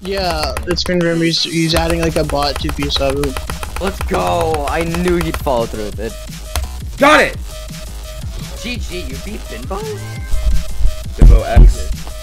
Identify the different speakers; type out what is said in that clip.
Speaker 1: Yeah, it's been Remy. He's adding like a bot to P7.
Speaker 2: Let's go! I knew he'd follow through with it.
Speaker 3: Got it!
Speaker 2: GG, you beat Binbo?
Speaker 3: Binbo X.